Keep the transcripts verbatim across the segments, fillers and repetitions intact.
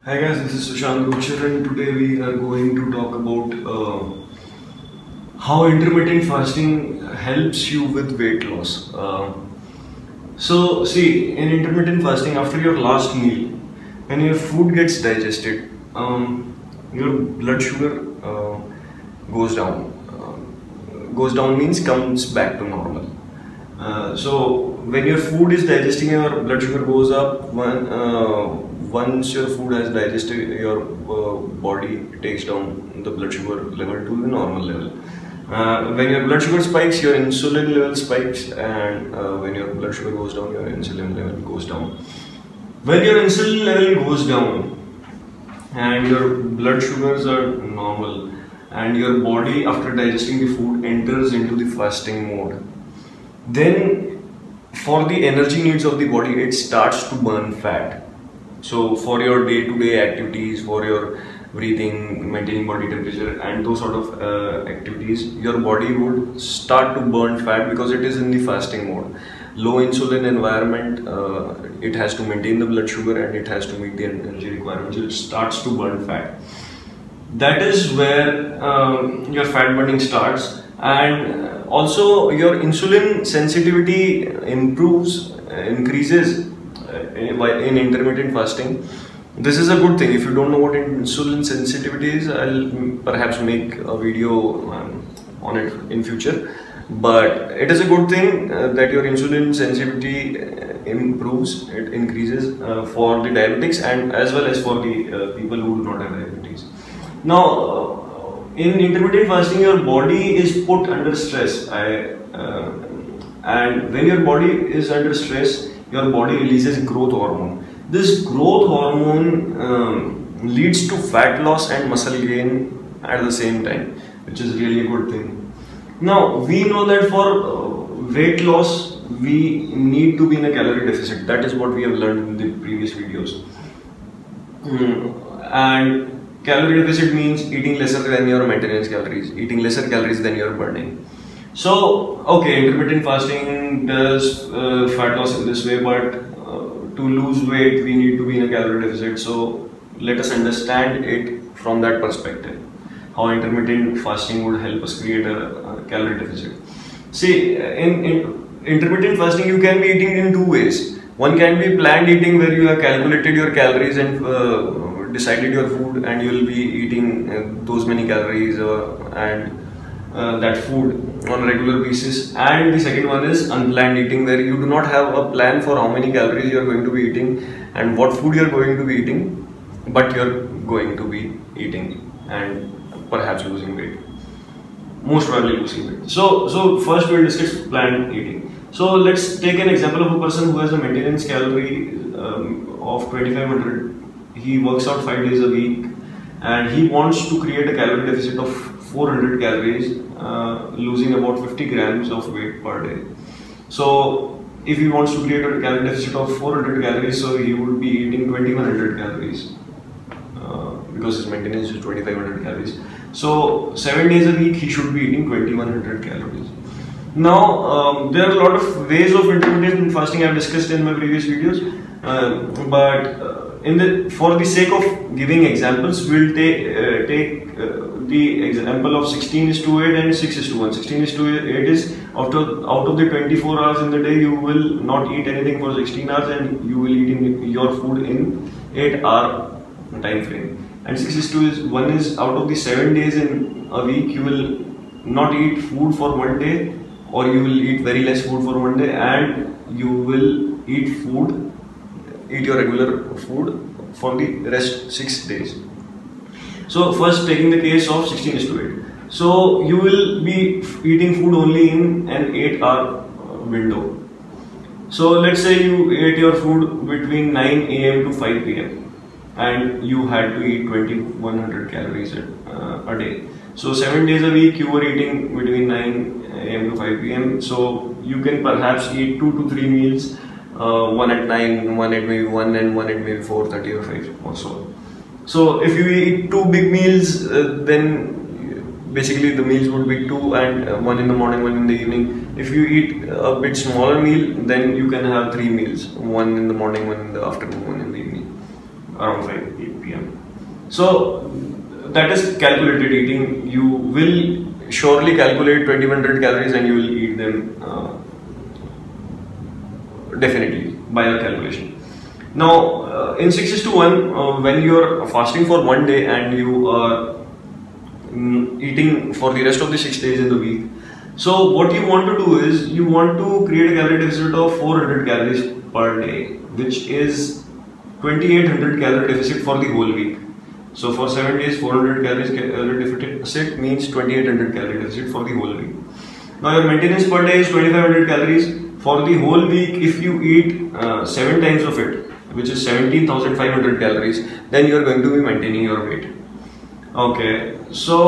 Hi guys, this is Sushant Kochar and today we are going to talk about uh, how intermittent fasting helps you with weight loss. Uh, so see, in intermittent fasting, after your last meal, when your food gets digested, um, your blood sugar uh, goes down. Uh, goes down means comes back to normal. Uh, so when your food is digesting, your blood sugar goes up. One, uh, once your food has digested, your uh, body takes down the blood sugar level to the normal level. Uh, when your blood sugar spikes, your insulin level spikes, and uh, when your blood sugar goes down, your insulin level goes down. When your insulin level goes down and your blood sugars are normal, and your body after digesting the food enters into the fasting mode, then for the energy needs of the body, it starts to burn fat. So for your day-to-day activities, for your breathing, maintaining body temperature and those sort of uh, activities, your body would start to burn fat because it is in the fasting mode. Low insulin environment, uh, it has to maintain the blood sugar and it has to meet the energy requirements. It starts to burn fat. That is where um, your fat burning starts, and also your insulin sensitivity improves, uh, increases uh, in, in intermittent fasting. This is a good thing. If you don't know what insulin sensitivity is, I'll perhaps make a video um, on it in future. But it is a good thing uh, that your insulin sensitivity uh, improves, it increases uh, for the diabetics and as well as for the uh, people who do not have diabetes. Now, uh, in intermittent fasting, your body is put under stress, I, uh, and when your body is under stress, your body releases growth hormone. This growth hormone um, leads to fat loss and muscle gain at the same time, which is really a good thing. Now, we know that for uh, weight loss, we need to be in a calorie deficit. That is what we have learned in the previous videos. Mm. And calorie deficit means eating lesser than your maintenance calories, eating lesser calories than you're burning. So, okay, intermittent fasting does uh, fat loss in this way, but uh, to lose weight, we need to be in a calorie deficit. So, let us understand it from that perspective. How intermittent fasting would help us create a, a calorie deficit. See, in, in intermittent fasting, you can be eating in two ways. One can be planned eating, where you have calculated your calories and uh, decided your food, and you will be eating uh, those many calories uh, and uh, that food on a regular basis. And the second one is unplanned eating, where you do not have a plan for how many calories you are going to be eating and what food you are going to be eating, but you are going to be eating and perhaps losing weight, most probably losing weight. So, so first we will discuss planned eating. So let's take an example of a person who has a maintenance calorie um, of twenty-five hundred. He works out five days a week and he wants to create a calorie deficit of four hundred calories, uh, losing about fifty grams of weight per day. So if he wants to create a calorie deficit of four hundred calories, so he would be eating twenty-one hundred calories uh, because his maintenance is twenty-five hundred calories. So seven days a week he should be eating twenty-one hundred calories. Now um, there are a lot of ways of intermittent fasting I have discussed in my previous videos, uh, but uh, in the for the sake of giving examples, we'll take uh, take uh, the example of sixteen is to eight and six is to one. sixteen is to eight is after out of the twenty-four hours in the day, you will not eat anything for sixteen hours and you will eat in your food in eight hour time frame. And six is to is one is out of the seven days in a week, you will not eat food for one day, or you will eat very less food for one day, and you will eat food, eat your regular food for the rest six days. So first taking the case of sixteen is to eight. So you will be eating food only in an eight hour window. So let's say you ate your food between nine A M to five P M and you had to eat twenty-one hundred calories a, uh, a day. So seven days a week you were eating between nine A M to five P M. So you can perhaps eat two to three meals, uh, one at nine, one at maybe one, and one at maybe four thirty or five or so. So if you eat two big meals, uh, then basically the meals would be two, and uh, one in the morning, one in the evening. If you eat a bit smaller meal, then you can have three meals, one in the morning, one in the afternoon, one in the evening, around five P p m So that is calculated eating. You will surely calculate twenty-one hundred calories and you will eat them uh, definitely by your calculation. Now uh, in six is to one, uh, when you are fasting for one day and you are mm, eating for the rest of the six days in the week, so what you want to do is you want to create a calorie deficit of four hundred calories per day, which is twenty-eight hundred calorie deficit for the whole week. So for seven days, four hundred calories calorie deficit means twenty-eight hundred calorie deficit for the whole week. Now your maintenance per day is twenty-five hundred calories. For the whole week, if you eat uh, seven times of it, which is seventeen thousand five hundred calories, then you are going to be maintaining your weight. Okay, so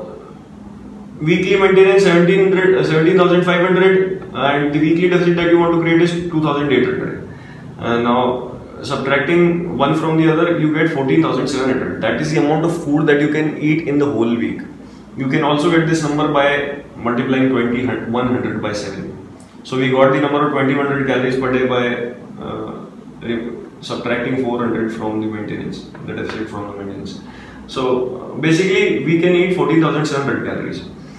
weekly maintenance seventeen thousand five hundred and the weekly deficit that you want to create is two thousand eight hundred. Uh, now subtracting one from the other, you get fourteen thousand seven hundred. That is the amount of food that you can eat in the whole week. You can also get this number by multiplying twenty-one hundred by seven. So we got the number of twenty-one hundred calories per day by uh, subtracting four hundred from the maintenance, the deficit from the maintenance. So basically we can eat fourteen thousand seven hundred calories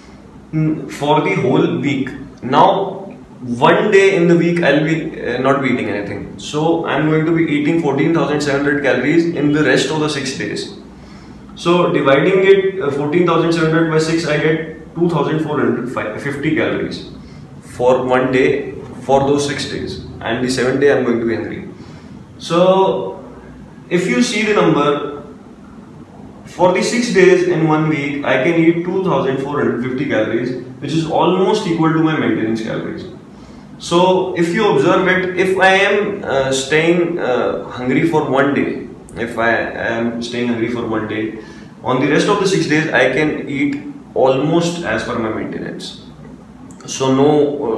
for the whole week. Now one day in the week I'll be uh, not be eating anything, so I'm going to be eating fourteen thousand seven hundred calories in the rest of the six days. So dividing it uh, fourteen thousand seven hundred by six, I get two thousand four hundred fifty calories for one day for those six days, and the seventh day I'm going to be hungry. So if you see the number, for the six days in one week, I can eat two thousand four hundred fifty calories, which is almost equal to my maintenance calories. So if you observe it, if I am uh, staying uh, hungry for one day, if I am staying hungry for one day, on the rest of the six days, I can eat almost as per my maintenance. So no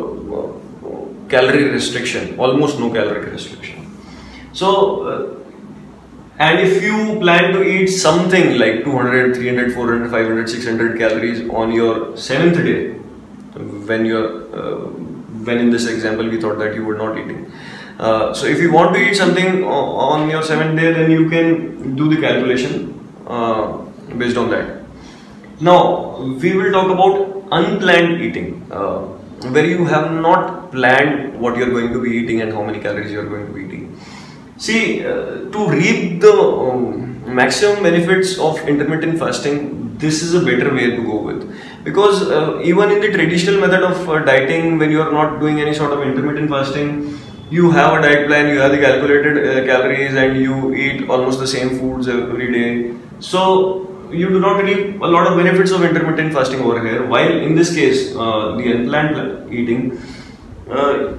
uh, calorie restriction, almost no calorie restriction. So, uh, and if you plan to eat something like two hundred, three hundred, four hundred, five hundred, six hundred calories on your seventh day, when you're, uh, when in this example we thought that you were not eating. Uh, so if you want to eat something on your seventh day, then you can do the calculation uh, based on that. Now, we will talk about unplanned eating, uh, where you have not planned what you're going to be eating and how many calories you're going to be eating. See, uh, to reap the um, maximum benefits of intermittent fasting, this is a better way to go with. Because uh, even in the traditional method of uh, dieting, when you are not doing any sort of intermittent fasting, you have a diet plan, you have the calculated uh, calories, and you eat almost the same foods every day. So you do not reap a lot of benefits of intermittent fasting over here. While in this case, uh, the unplanned eating, uh,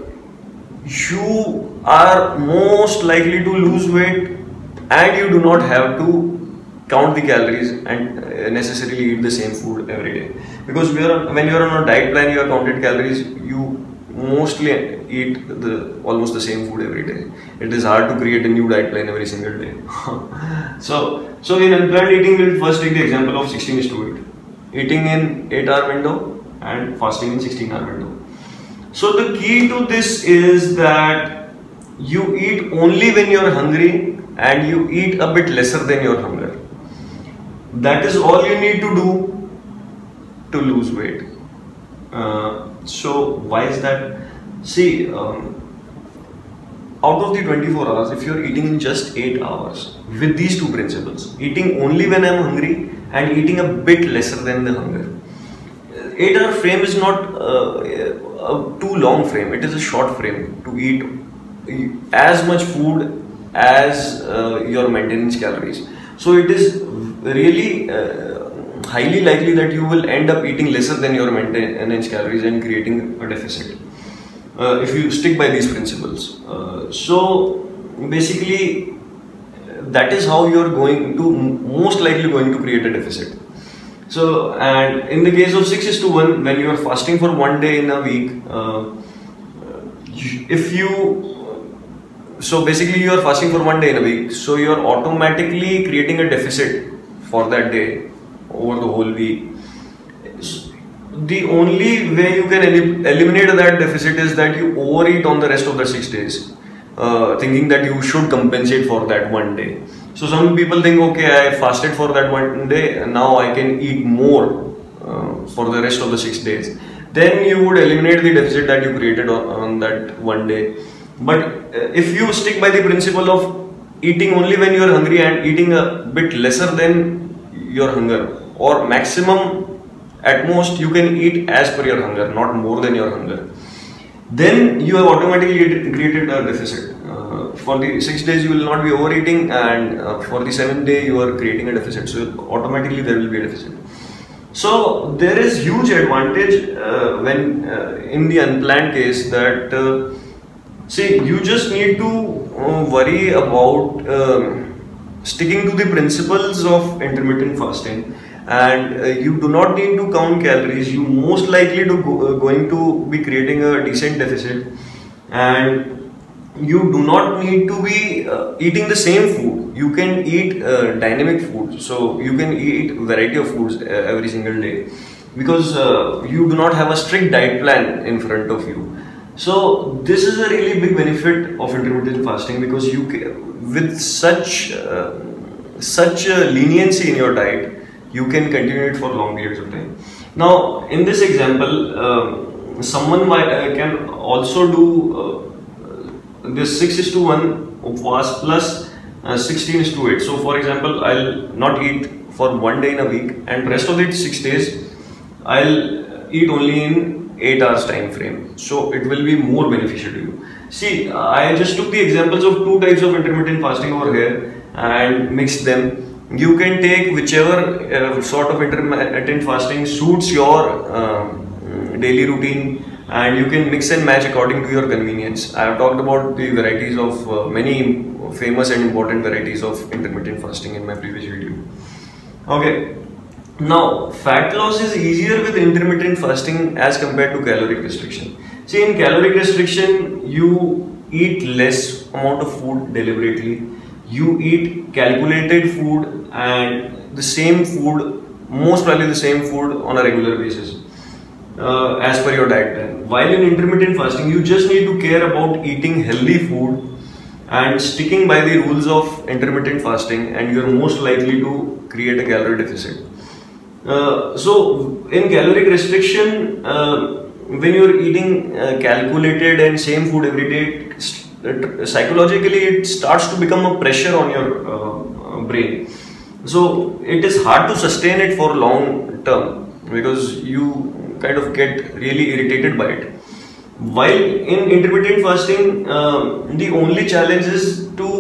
you are most likely to lose weight, and you do not have to count the calories and uh, necessarily eat the same food every day. Because we are, when you are on a diet plan, you have counted calories, you mostly eat the almost the same food every day. It is hard to create a new diet plan every single day. so, so in unplanned eating, we'll first take the example of sixteen is to eight. Eating in eight hour window and fasting in sixteen hour window. So the key to this is that you eat only when you are hungry and you eat a bit lesser than your hunger. That is all you need to do to lose weight. Uh, so why is that? See, um, out of the twenty-four hours, if you are eating in just eight hours with these two principles, eating only when I am hungry and eating a bit lesser than the hunger, eight hour frame is not uh, a too long frame, it is a short frame to eat as much food as uh, your maintenance calories. So it is really uh, highly likely that you will end up eating lesser than your maintenance calories and creating a deficit uh, if you stick by these principles. Uh, so basically that is how you are going to most likely going to create a deficit. So, and in the case of six is to one, when you are fasting for one day in a week, uh, if you, so basically you are fasting for one day in a week, so you are automatically creating a deficit for that day over the whole week. The only way you can el eliminate that deficit is that you overeat on the rest of the six days, uh, thinking that you should compensate for that one day. So some people think, okay, I fasted for that one day, now I can eat more uh, for the rest of the six days. Then you would eliminate the deficit that you created on, on that one day. But uh, if you stick by the principle of eating only when you are hungry and eating a bit lesser than your hunger, or maximum at most you can eat as per your hunger, not more than your hunger, then you have automatically created a deficit. Uh, for the six days you will not be overeating, and uh, for the seventh day you are creating a deficit, so automatically there will be a deficit. So there is huge advantage uh, when uh, in the unplanned case that uh, see, you just need to uh, worry about uh, sticking to the principles of intermittent fasting, and uh, you do not need to count calories. You most likely to go, uh, going to be creating a decent deficit, and you do not need to be uh, eating the same food. You can eat uh, dynamic food, so you can eat variety of foods uh, every single day, because uh, you do not have a strict diet plan in front of you. So this is a really big benefit of intermittent fasting, because you can, with such uh, such a leniency in your diet, you can continue it for long periods of time. Now in this example, uh, someone might, uh, can also do uh, this six is to one upvas plus uh, sixteen is to eight. So for example, I'll not eat for one day in a week, and rest of the six days I'll eat only in eight hours time frame. So it will be more beneficial to you. See, I just took the examples of two types of intermittent fasting over here and mixed them. You can take whichever uh, sort of intermittent fasting suits your um, daily routine, and you can mix and match according to your convenience. I have talked about the varieties of uh, many famous and important varieties of intermittent fasting in my previous video. Okay, now fat loss is easier with intermittent fasting as compared to caloric restriction. See, in caloric restriction you eat less amount of food deliberately. You eat calculated food and the same food, most probably the same food on a regular basis. Uh, as per your diet plan. While in intermittent fasting, you just need to care about eating healthy food and sticking by the rules of intermittent fasting, and you are most likely to create a calorie deficit. Uh, so in caloric restriction, uh, when you are eating uh, calculated and same food every day, it, psychologically it starts to become a pressure on your uh, brain. So it is hard to sustain it for long term, because you kind of get really irritated by it. While in intermittent fasting, uh, the only challenge is to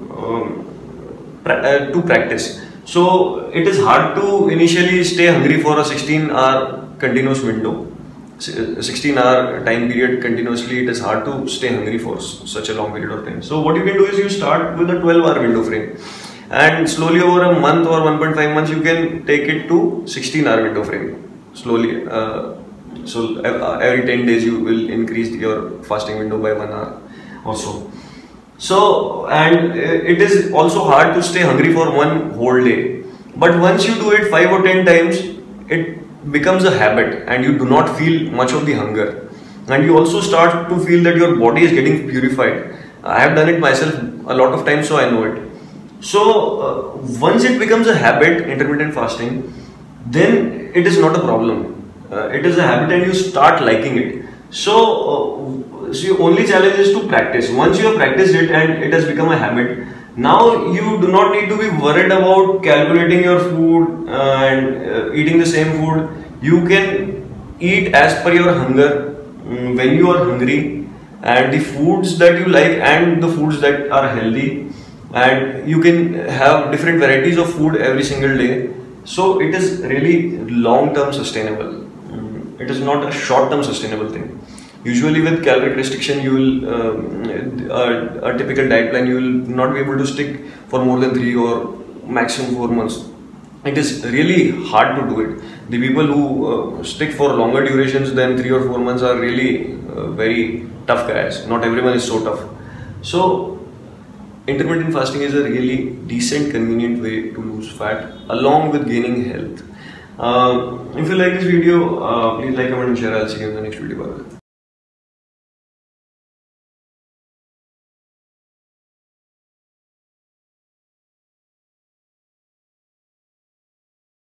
um, pra uh, to practice. So it is hard to initially stay hungry for a sixteen hour continuous window, sixteen hour time period continuously. It is hard to stay hungry for such a long period of time. So what you can do is you start with a twelve hour window frame, and slowly over a month or one point five months you can take it to sixteen hour window frame. Slowly, uh, so every ten days you will increase your fasting window by one hour or so. So, and it is also hard to stay hungry for one whole day. But once you do it five or ten times, it becomes a habit, and you do not feel much of the hunger. And you also start to feel that your body is getting purified. I have done it myself a lot of times, so I know it. So, uh, once it becomes a habit, intermittent fasting, then it is not a problem. Uh, it is a habit and you start liking it. So, uh, so your only challenge is to practice. Once you have practiced it and it has become a habit, now you do not need to be worried about calculating your food uh, and uh, eating the same food. You can eat as per your hunger um, when you are hungry, and the foods that you like and the foods that are healthy, and you can have different varieties of food every single day. So it is really long-term sustainable. It is not a short-term sustainable thing. Usually with caloric restriction, you will um, a, a typical diet plan, you will not be able to stick for more than three or maximum four months. It is really hard to do it. The people who uh, stick for longer durations than three or four months are really uh, very tough guys. Not everyone is so tough. So intermittent fasting is a really decent, convenient way to lose fat along with gaining health. Uh, if you like this video, uh, please like, comment and share. I'll see you in the next video. Bye.